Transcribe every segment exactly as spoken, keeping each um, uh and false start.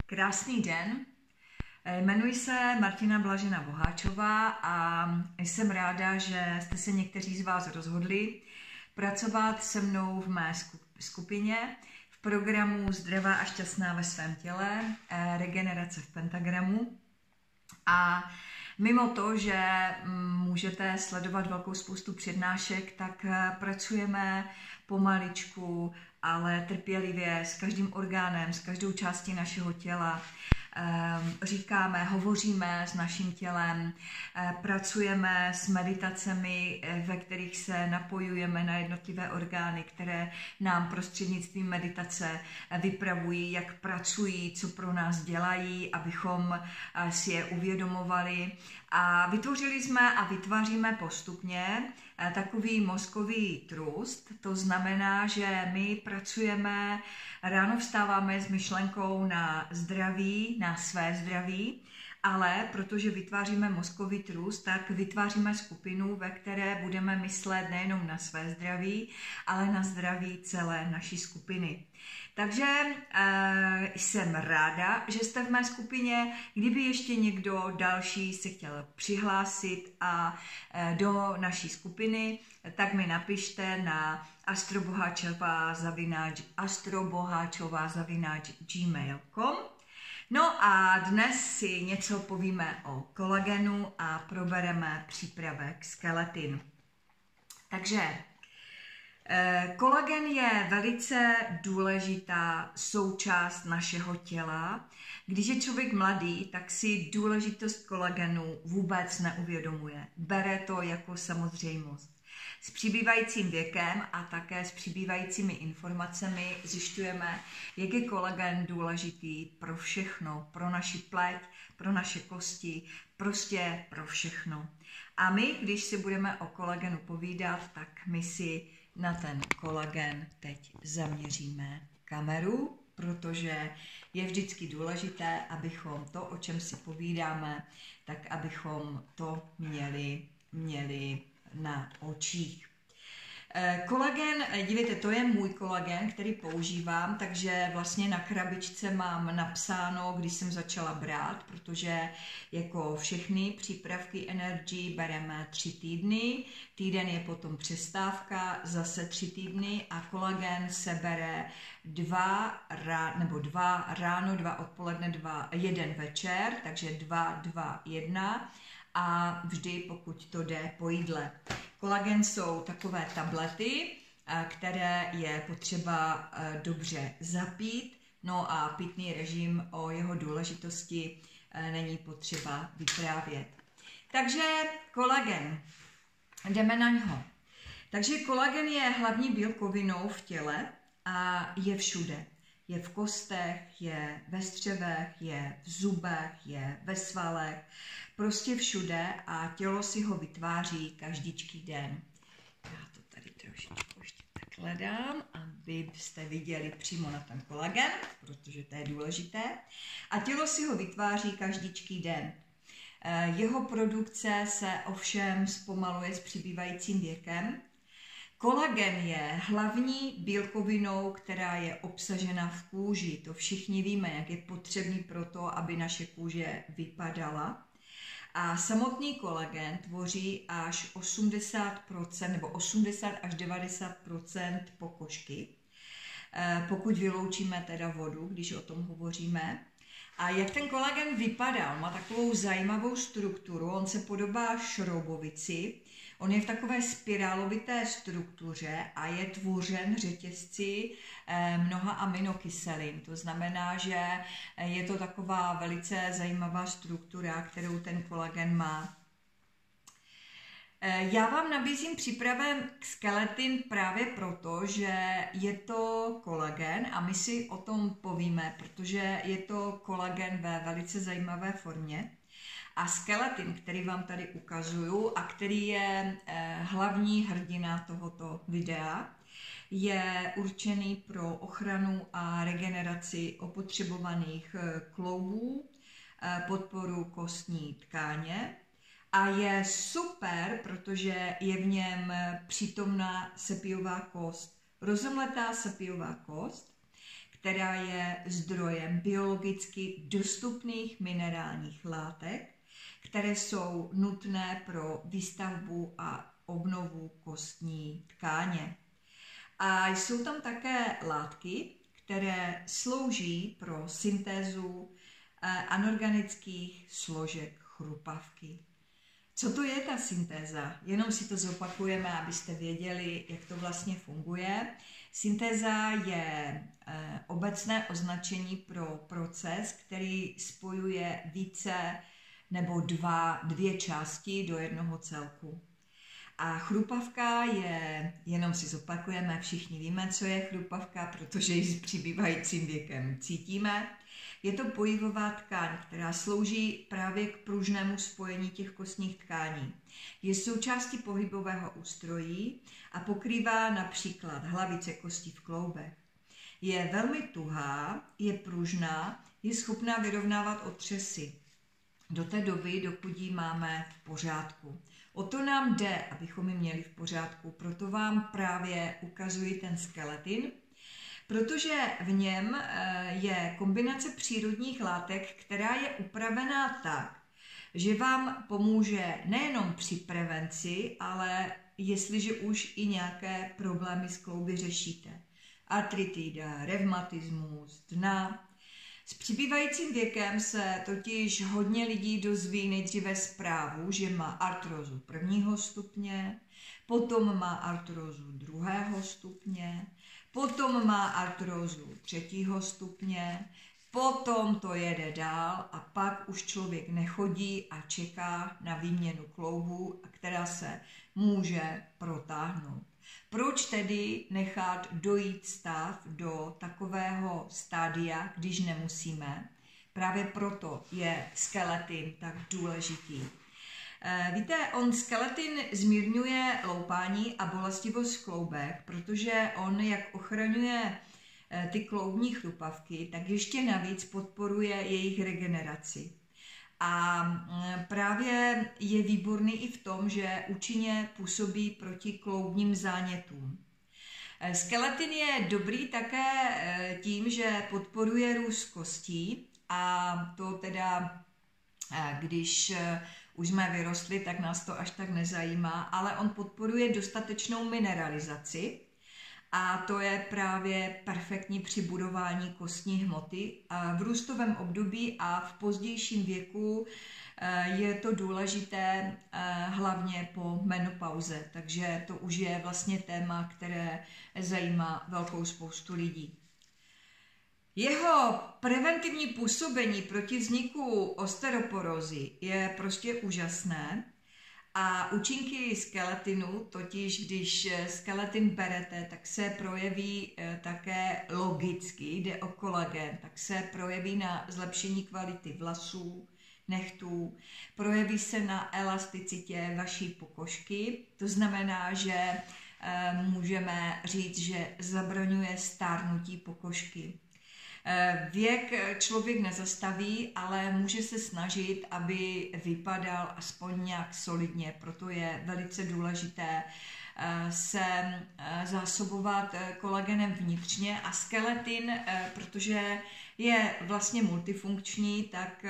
Krásný den, jmenuji se Martina Blažena Boháčová a jsem ráda, že jste se někteří z vás rozhodli pracovat se mnou v mé skupině v programu Zdravá a šťastná ve svém těle, regenerace v pentagramu. A mimo to, že můžete sledovat velkou spoustu přednášek, tak pracujeme pomaličku, ale trpělivě s každým orgánem, s každou částí našeho těla. Říkáme, hovoříme s naším tělem, pracujeme s meditacemi, ve kterých se napojujeme na jednotlivé orgány, které nám prostřednictvím meditace vypravují, jak pracují, co pro nás dělají, abychom si je uvědomovali. A vytvořili jsme a vytváříme postupně takový mozkový trust. To znamená, že my pracujeme, ráno vstáváme s myšlenkou na zdraví, na své zdraví, ale protože vytváříme mozkový trust, tak vytváříme skupinu, ve které budeme myslet nejenom na své zdraví, ale na zdraví celé naší skupiny. Takže e, jsem ráda, že jste v mé skupině. Kdyby ještě někdo další se chtěl přihlásit a e, do naší skupiny, tak mi napište na astroboháčová zavináč astroboháčová zavináč gmail tečka com. No a dnes si něco povíme o kolagenu a probereme přípravek skeletin. Takže kolagen je velice důležitá součást našeho těla. Když je člověk mladý, tak si důležitost kolagenu vůbec neuvědomuje. Bere to jako samozřejmost. S přibývajícím věkem a také s přibývajícími informacemi zjišťujeme, jak je kolagen důležitý pro všechno, pro naši pleť, pro naše kosti, prostě pro všechno. A my, když si budeme o kolagenu povídat, tak my si na ten kolagen teď zaměříme kameru, protože je vždycky důležité, abychom to, o čem si povídáme, tak abychom to měli, měli na očích. Kolagen, dívejte, to je můj kolagen, který používám, takže vlastně na krabičce mám napsáno, když jsem začala brát, protože jako všechny přípravky Energy bereme tři týdny, týden je potom přestávka, zase tři týdny a kolagen se bere dva, nebo dva ráno, dva odpoledne, dva, jeden večer, takže dva, dva, jedna. A vždy, pokud to jde, po jídle. Kolagen jsou takové tablety, které je potřeba dobře zapít, no a pitný režim, o jeho důležitosti není potřeba vyprávět. Takže kolagen, jdeme na něho. Takže kolagen je hlavní bílkovinou v těle a je všude. Je v kostech, je ve střevech, je v zubech, je ve svalech, prostě všude a tělo si ho vytváří každičký den. Já to tady trošičku ještě takhle dám, abyste viděli přímo na ten kolagen, protože to je důležité. A tělo si ho vytváří každičký den. Jeho produkce se ovšem zpomaluje s přibývajícím věkem. Kolagen je hlavní bílkovinou, která je obsažena v kůži. To všichni víme, jak je potřebný pro to, aby naše kůže vypadala. A samotný kolagen tvoří až osmdesát procent nebo osmdesát až devadesát procent pokožky, pokud vyloučíme teda vodu, když o tom hovoříme. A jak ten kolagen vypadá? On má takovou zajímavou strukturu, on se podobá šroubovici, on je v takové spirálovité struktuře a je tvořen řetězci mnoha aminokyselin. To znamená, že je to taková velice zajímavá struktura, kterou ten kolagen má. Já vám nabízím přípravek skeletin právě proto, že je to kolagen a my si o tom povíme, protože je to kolagen ve velice zajímavé formě. A skeletin, který vám tady ukazuju a který je hlavní hrdina tohoto videa, je určený pro ochranu a regeneraci opotřebovaných kloubů, podporu kostní tkáně. A je super, protože je v něm přítomná sepiová kost, rozumletá sepiová kost, která je zdrojem biologicky dostupných minerálních látek, které jsou nutné pro výstavbu a obnovu kostní tkáně. A jsou tam také látky, které slouží pro syntézu anorganických složek chrupavky. Co to je ta syntéza? Jenom si to zopakujeme, abyste věděli, jak to vlastně funguje. Syntéza je obecné označení pro proces, který spojuje více nebo dva, dvě části do jednoho celku. A chrupavka je, jenom si zopakujeme, všichni víme, co je chrupavka, protože ji s přibývajícím věkem cítíme. Je to pohybová tkáň, která slouží právě k pružnému spojení těch kostních tkání. Je součástí pohybového ústrojí a pokrývá například hlavice kostí v kloubech. Je velmi tuhá, je pružná, je schopná vyrovnávat otřesy. Do té doby, dokud ji máme v pořádku. O to nám jde, abychom ji měli v pořádku, proto vám právě ukazuji ten skeletin, protože v něm je kombinace přírodních látek, která je upravená tak, že vám pomůže nejenom při prevenci, ale jestliže už i nějaké problémy s klouby řešíte. Artritida, revmatismus, dna. S přibývajícím věkem se totiž hodně lidí dozví nejdříve zprávu, že má artrózu prvního stupně, potom má artrózu druhého stupně, potom má artrózu třetího stupně, potom to jede dál a pak už člověk nechodí a čeká na výměnu kloubu, která se může protáhnout. Proč tedy nechat dojít stav do takového stádia, když nemusíme? Právě proto je skeletin tak důležitý. Víte, on skeletin zmírňuje loupání a bolestivost kloubek, protože on jak ochraňuje ty kloubní chrupavky, tak ještě navíc podporuje jejich regeneraci. A právě je výborný i v tom, že účinně působí proti kloubním zánětům. Skeletin je dobrý také tím, že podporuje růst kostí a to teda, když už jsme vyrostli, tak nás to až tak nezajímá, ale on podporuje dostatečnou mineralizaci a to je právě perfektní při budování kostní hmoty. V růstovém období a v pozdějším věku je to důležité hlavně po menopauze, takže to už je vlastně téma, které zajímá velkou spoustu lidí. Jeho preventivní působení proti vzniku osteoporózy je prostě úžasné. A účinky skeletinu, totiž když skeletin berete, tak se projeví také logicky, jde o kolagen, tak se projeví na zlepšení kvality vlasů, nechtů, projeví se na elasticitě vaší pokožky, to znamená, že můžeme říct, že zabraňuje stárnutí pokožky. Věk člověk nezastaví, ale může se snažit, aby vypadal aspoň nějak solidně, proto je velice důležité se zásobovat kolagenem vnitřně a skeletin, protože je vlastně multifunkční, tak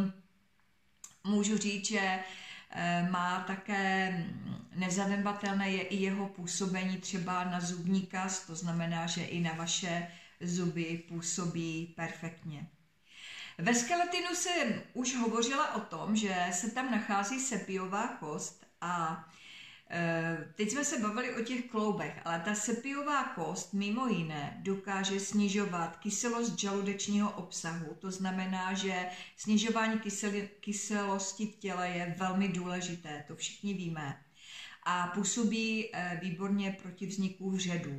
můžu říct, že má také nezanedbatelné je i jeho působení třeba na zubní kast, to znamená, že i na vaše zuby působí perfektně. Ve skeletinu jsem už hovořila o tom, že se tam nachází sepiová kost a e, teď jsme se bavili o těch kloubech, ale ta sepiová kost mimo jiné dokáže snižovat kyselost žaludečního obsahu, to znamená, že snižování kysel, kyselosti v těle je velmi důležité, to všichni víme, a působí e, výborně proti vzniku vředu.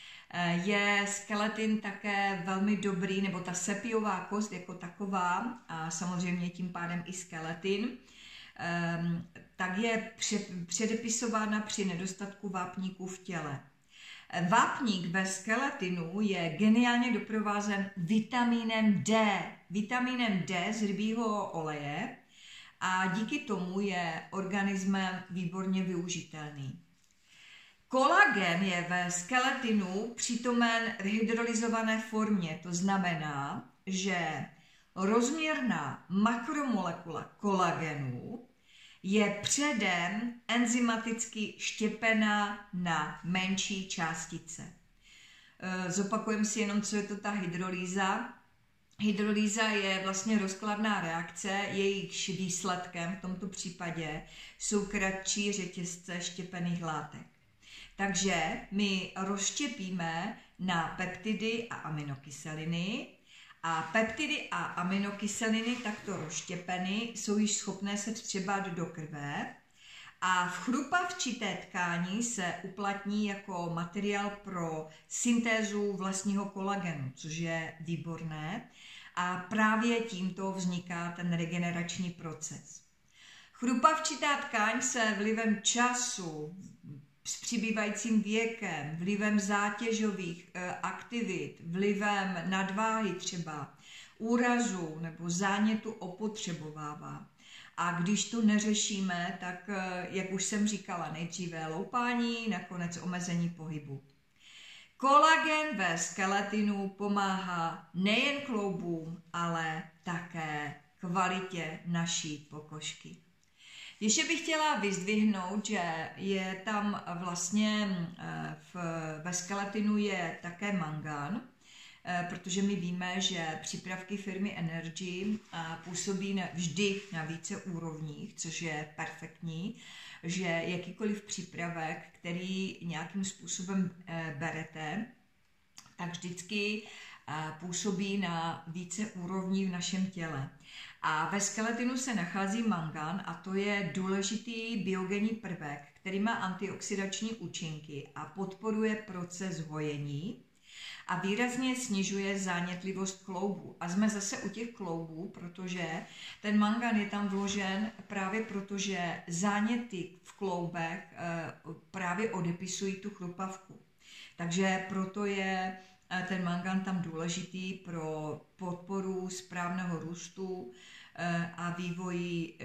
Je skeletin také velmi dobrý, nebo ta sepiová kost jako taková, a samozřejmě tím pádem i skeletin, tak je předepisována při nedostatku vápníků v těle. Vápník ve skeletinu je geniálně doprovázen vitamínem D, vitamínem D z rybího oleje a díky tomu je organismem výborně využitelný. Kolagen je ve skeletinu přítomen v hydrolyzované formě, to znamená, že rozměrná makromolekula kolagenu je předem enzymaticky štěpená na menší částice. Zopakujeme si jenom, co je to ta hydrolýza. Hydrolýza je vlastně rozkladná reakce, jejichž výsledkem v tomto případě jsou kratší řetězce štěpených látek. Takže my rozštěpíme na peptidy a aminokyseliny a peptidy a aminokyseliny takto rozštěpeny jsou již schopné se vstřebat do krve a v chrupavčité tkání se uplatní jako materiál pro syntézu vlastního kolagenu, což je výborné a právě tímto vzniká ten regenerační proces. Chrupavčitá tkáň se vlivem času, s přibývajícím věkem, vlivem zátěžových e, aktivit, vlivem nadváhy třeba, úrazu nebo zánětu opotřebovává. A když to neřešíme, tak, e, jak už jsem říkala, nejdříve loupání, nakonec omezení pohybu. Kolagen ve skeletinu pomáhá nejen kloubům, ale také kvalitě naší pokožky. Ještě bych chtěla vyzdvihnout, že je tam vlastně v, ve skeletinu je také mangan, protože my víme, že přípravky firmy Energy působí vždy na více úrovních, což je perfektní, že jakýkoliv přípravek, který nějakým způsobem berete, tak vždycky působí na více úrovní v našem těle. A ve skeletinu se nachází mangan a to je důležitý biogenní prvek, který má antioxidační účinky a podporuje proces hojení a výrazně snižuje zánětlivost kloubů. A jsme zase u těch kloubů, protože ten mangan je tam vložen právě proto, že záněty v kloubech právě odepisují tu chrupavku. Takže proto je ten mangan tam důležitý pro podporu správného růstu a vývoji,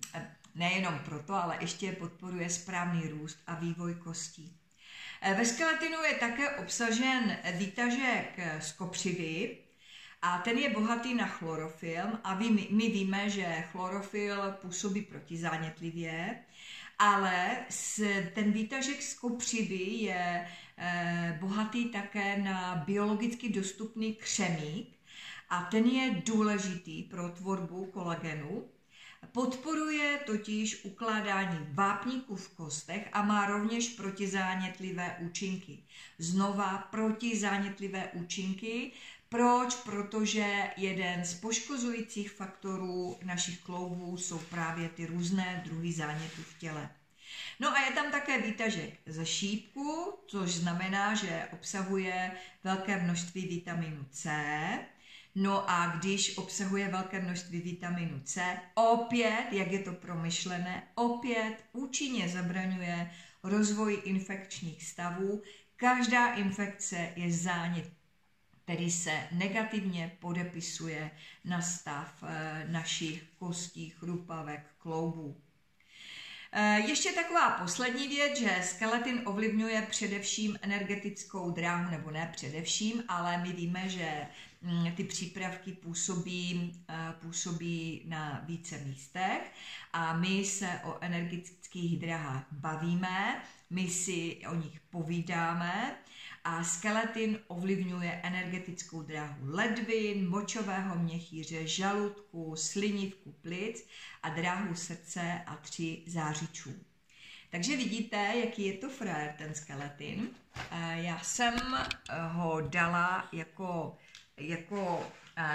nejenom proto, ale ještě podporuje správný růst a vývoj kostí. Ve skeletinu je také obsažen výtažek z kopřivy a ten je bohatý na chlorofil a my víme, že chlorofil působí protizánětlivě, ale ten výtažek z kopřivy je bohatý také na biologicky dostupný křemík a ten je důležitý pro tvorbu kolagenu. Podporuje totiž ukládání vápníků v kostech a má rovněž protizánětlivé účinky. Znova protizánětlivé účinky. Proč? Protože jeden z poškozujících faktorů našich kloubů jsou právě ty různé druhy zánětů v těle. No a je tam také výtažek ze šípku, což znamená, že obsahuje velké množství vitamínu C. No a když obsahuje velké množství vitamínu C, opět, jak je to promyšlené, opět účinně zabraňuje rozvoji infekčních stavů. Každá infekce je zánět, který se negativně podepisuje na stav našich kostí, chrupavek, kloubů. Ještě taková poslední věc, že skeletin ovlivňuje především energetickou dráhu, nebo ne především, ale my víme, že ty přípravky působí, působí na více místech a my se o energetických drahách bavíme, my si o nich povídáme a skeletin ovlivňuje energetickou dráhu ledvin, močového měchýře, žaludku, slinivku plic a dráhu srdce a tří zářičů. Takže vidíte, jaký je to frajer, ten skeletin. Já jsem ho dala jako, jako,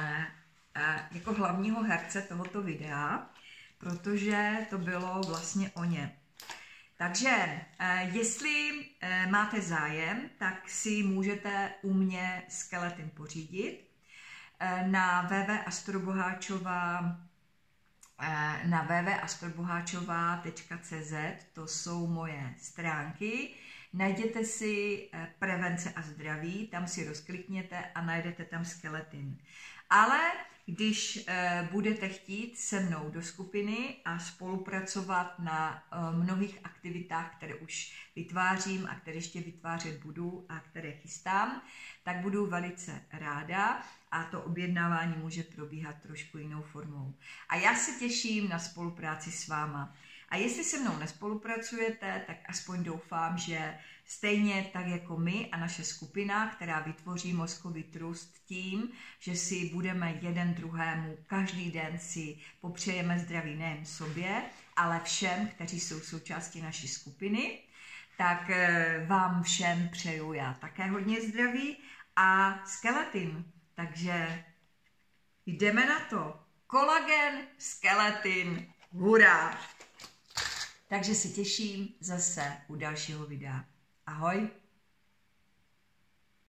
jako hlavního herce tohoto videa, protože to bylo vlastně o něm. Takže jestli máte zájem, tak si můžete u mě skeletin pořídit na www.astroboháčová na www tečka astroboháčová tečka cz, to jsou moje stránky, najděte si prevence a zdraví, tam si rozklikněte a najdete tam skeletin. Ale když e, budete chtít se mnou do skupiny a spolupracovat na e, mnohých aktivitách, které už vytvářím a které ještě vytvářet budu a které chystám, tak budu velice ráda a to objednávání může probíhat trošku jinou formou. A já se těším na spolupráci s váma. A jestli se mnou nespolupracujete, tak aspoň doufám, že stejně tak jako my a naše skupina, která vytvoří mozkový trust tím, že si budeme jeden druhému každý den si popřejeme zdraví nejen sobě, ale všem, kteří jsou součástí naší skupiny, tak vám všem přeju já také hodně zdraví a skeletin. Takže jdeme na to. Kolagen, skeletin, hurá! Takže se těším zase u dalšího videa. Ahoj!